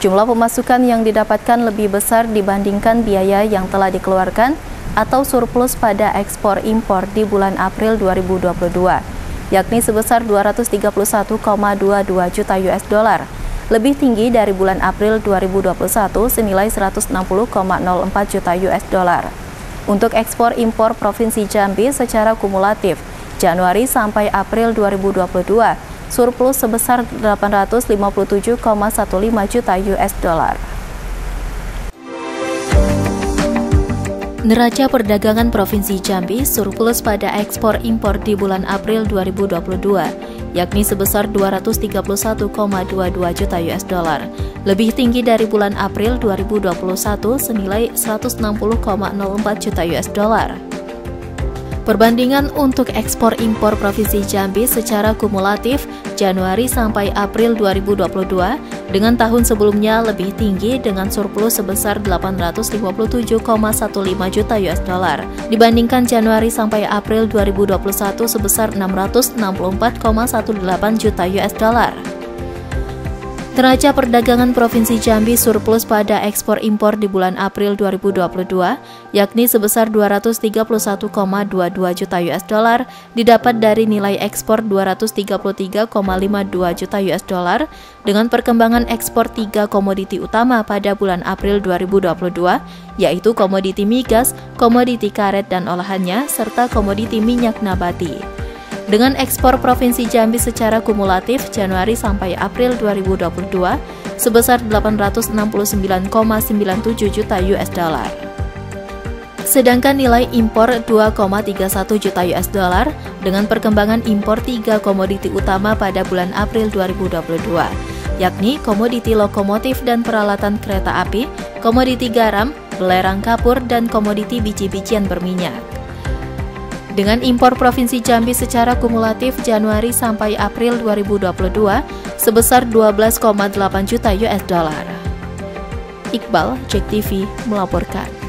Jumlah pemasukan yang didapatkan lebih besar dibandingkan biaya yang telah dikeluarkan atau surplus pada ekspor-impor di bulan April 2022, yakni sebesar 231,22 juta US dollar, lebih tinggi dari bulan April 2021 senilai 160,04 juta US dollar. Untuk ekspor-impor Provinsi Jambi secara kumulatif, Januari sampai April 2022, surplus sebesar 857,15 juta US dollar. Neraca perdagangan Provinsi Jambi surplus pada ekspor-impor di bulan April 2022, yakni sebesar 231,22 juta US dollar, lebih tinggi dari bulan April 2021 senilai 160,04 juta US dollar. Perbandingan untuk ekspor-impor Provinsi Jambi secara kumulatif Januari sampai April 2022 dengan tahun sebelumnya lebih tinggi dengan surplus sebesar 857,15 juta US dollar dibandingkan Januari sampai April 2021 sebesar 664,18 juta US dollar. Neraca perdagangan Provinsi Jambi surplus pada ekspor-impor di bulan April 2022, yakni sebesar 231,22 juta US dollar, didapat dari nilai ekspor 233,52 juta US dollar, dengan perkembangan ekspor 3 komoditi utama pada bulan April 2022, yaitu komoditi migas, komoditi karet dan olahannya, serta komoditi minyak nabati. Dengan ekspor Provinsi Jambi secara kumulatif Januari sampai April 2022 sebesar 869,97 juta US dollar. Sedangkan nilai impor 2,31 juta US dollar dengan perkembangan impor 3 komoditi utama pada bulan April 2022, yakni komoditi lokomotif dan peralatan kereta api, komoditi garam, belerang kapur, dan komoditi biji-bijian berminyak. Dengan impor Provinsi Jambi secara kumulatif Januari sampai April 2022 sebesar 12,8 juta US dollar. Iqbal, JEK TV melaporkan.